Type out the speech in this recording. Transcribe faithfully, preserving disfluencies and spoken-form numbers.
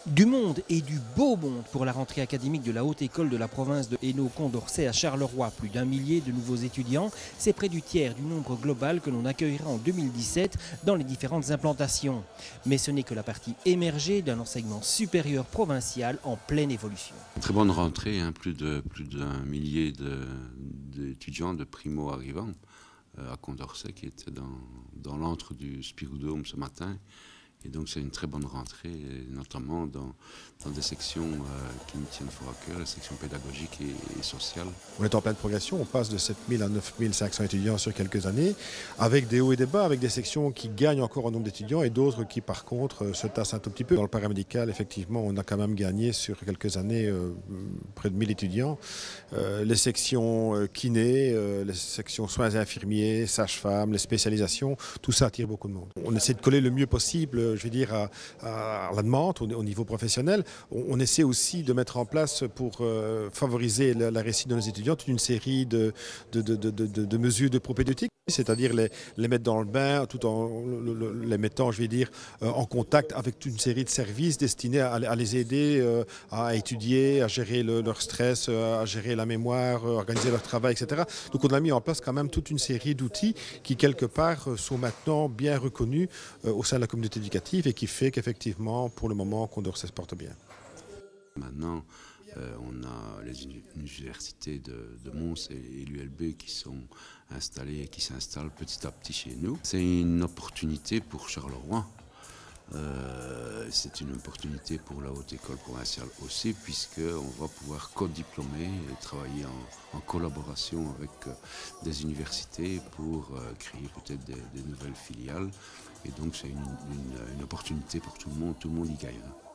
Du monde et du beau monde pour la rentrée académique de la Haute École de la province de Hainaut-Condorcet à Charleroi. Plus d'un millier de nouveaux étudiants, c'est près du tiers du nombre global que l'on accueillera en deux mille dix-sept dans les différentes implantations. Mais ce n'est que la partie émergée d'un enseignement supérieur provincial en pleine évolution. Très bonne rentrée, hein, plus de plus d'un millier d'étudiants, de, de primo-arrivants euh, à Condorcet qui étaient dans, dans l'antre du Spiridome ce matin. Et donc c'est une très bonne rentrée, notamment dans, dans des sections euh, qui me tiennent fort à cœur, les sections pédagogiques et, et sociales. On est en pleine progression, on passe de sept mille à neuf mille cinq cents étudiants sur quelques années, avec des hauts et des bas, avec des sections qui gagnent encore en nombre d'étudiants et d'autres qui par contre se tassent un tout petit peu. Dans le paramédical, effectivement, on a quand même gagné sur quelques années euh, près de mille étudiants. Euh, les sections euh, kinés, euh, les sections soins infirmiers, sages-femmes, les spécialisations, tout ça attire beaucoup de monde. On essaie de coller le mieux possible, je veux dire, à, à la demande au, au niveau professionnel. On, on essaie aussi de mettre en place pour euh, favoriser la, la réussite de nos étudiants toute une série de, de, de, de, de, de mesures de propédeutique, c'est-à-dire les, les mettre dans le bain tout en le, le, les mettant, je vais dire, euh, en contact avec toute une série de services destinés à, à les aider euh, à étudier, à gérer le, leur stress, euh, à gérer la mémoire, euh, organiser leur travail, et cetera. Donc on a mis en place quand même toute une série d'outils qui, quelque part, sont maintenant bien reconnus euh, au sein de la communauté éducative et qui fait qu'effectivement, pour le moment, Condorcet se porte bien. Maintenant, euh, on a les universités de, de Mons et, et l'U L B qui sont installées et qui s'installent petit à petit chez nous. C'est une opportunité pour Charleroi. Euh, c'est une opportunité pour la Haute École provinciale aussi, puisqu'on va pouvoir co-diplômer et travailler en, en collaboration avec euh, des universités pour euh, créer peut-être des, des nouvelles filiales. Et donc c'est une, une, une opportunité pour tout le monde, tout le monde y gagne.